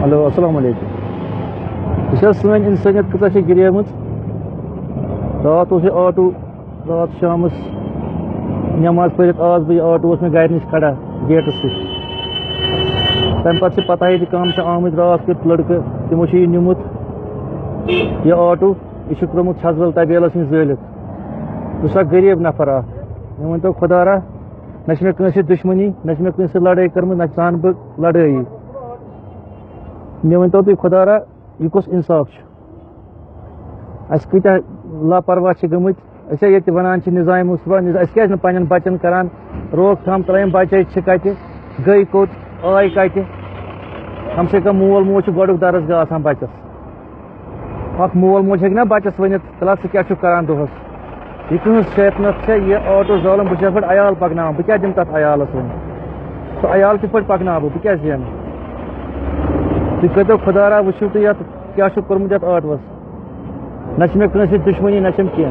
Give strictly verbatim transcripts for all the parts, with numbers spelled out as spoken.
hello السلام علیکم یہ سن انسانیت کۭژاہ چھِ گِریمٕژ رات اوس یہِ آٹوٗ رات شامَس نٮ۪ماز پٔرِتھ آس بہٕ یہِ آٹوٗ اوس مےٚ گرِ نِش کھڑا گیٹَس سۭتۍ تَمہِ پَتہٕ چھِ پَتہ ییٚتہِ کَم چھِ آمٕتۍ راتھ کیُتھ لٔڑکہٕ تِمو چھُ یہِ نیوٗمُت یہِ آٹوٗ یہِ چھُ ترٛوومُت چھَژٕبَل تبیلَس نِش زٲلِتھ بہٕ چھُس اکھ غریٖب نفر اکھ مےٚ ؤنۍتو خۄدا را نہ چھِ مےٚ کٲنٛسہِ سۭتۍ دُشمنی نہ چھِ مےٚ کٲنٛسہِ سۭتۍ لڑٲے کٔرمٕژ نہ ژھانہٕ بہٕ لڑٲیی مےٚ ؤنۍتو تُہۍ خۄدا را یہِ کُس اِنصاف چھُ اَسہِ کۭتیاہ لاپرواہ چھِ گٔمٕتۍ أسۍ ہے ییٚتہِ وَنان چھِ نِظامِ مُصطفیٰ أسۍ کیٛازِ نہٕ پنٛنٮ۪ن بَچَن کَران روک تھام ترٛٲیِم بَچے چھِ کَتہِ گٔے کوٚت آے کَتہِ کم سے کم مول موج چھُ گۄڈُک درسگاہ آسان بَچَس اکھ مول موج ہیٚکہِ نا بَچَس ؤنِتھ فِلحال ژٕ کیٛاہ چھُکھ کَران دۄہَس یہِ کٕہٕنٛز شیطنت چھےٚ یہِ آٹوٗ زالُن بہٕ چھُس یَتھ پٮ۪ٹھ عیال پَکناوان بہٕ کیٛاہ دِمہٕ تَتھ عیالَس وۄنۍ سُہ عیال کِتھ پٲٹھۍ پَکناو بہٕ بہٕ کیٛاہ زینہٕ تُہۍ کٔرۍتو خۄدا را وٕچھِو تُہۍ یَتھ کیٛاہ چھُکھ کوٚرمُت یَتھ آٹوٗوَس نہ چھِ مےٚ کٲنٛسہِ سۭتۍ دُشمنی نہ چھَم کینٛہہ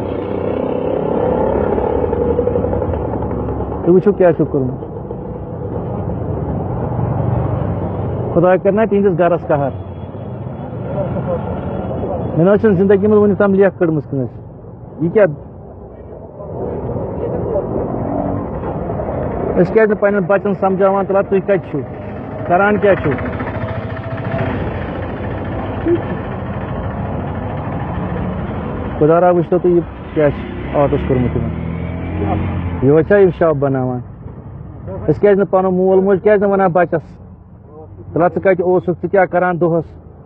تُہۍ وٕچھِو کیٛاہ چھُکھ کوٚرمُت خۄدا کَرِ نا تِہنٛدِس گرس قہر مےٚ نہ حظ چھُنہٕ زندگی منٛز وُنیُک تام لیکھ کٔڑمٕژ کٲنٛسہِ یہِ کیٛاہ أسۍ کیٛازِ نہٕ پنٛنٮ۪ن بَچَن سمجاوان تُلان تُہۍ کَتہِ چھُو کَران کیٛاہ چھُو خۄدا را وٕچھتو تُہۍ یہِ کیٛاہ چھُ آٹوٗوَس کوٚرمُت یِمن یِہوے چھا یِم شب بَناوان أسۍ کیٛازِ نہٕ پَنُن مول موج کیٛازِ نہٕ وَنان بَچَس فِلحال ژٕ کَتہِ اوسُکھ ژٕ کیٛاہ کَران دۄہَس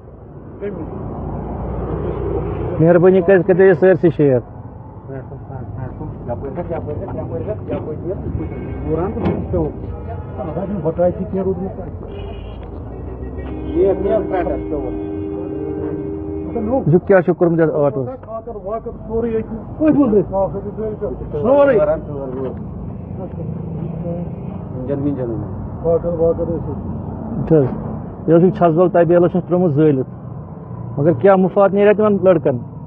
مہربٲنی کٔرِتھ کٔرۍزیو یہِ سٲرسٕے شیر وٕچھِو کیٛاہ چھُکھ کوٚرمُت یَتھ آٹوٗوَس یہِ حظ چھُ چھَژٕبَل تبیلَس چھُس ترٛوومُت زٲلِتھ مگر کیٛاہ مُفاد نیرِ تِمن لٔڑکَن